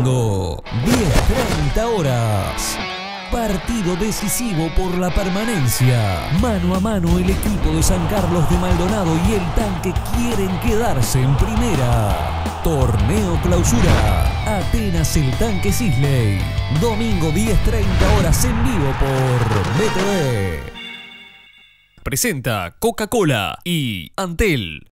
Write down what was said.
domingo, 10:30 horas. Partido decisivo por la permanencia. Mano a mano el equipo de San Carlos de Maldonado y el Tanque quieren quedarse en primera. Torneo Clausura. Atenas el Tanque Sisley. Domingo 10:30 horas en vivo por BTV. Presenta Coca-Cola y Antel.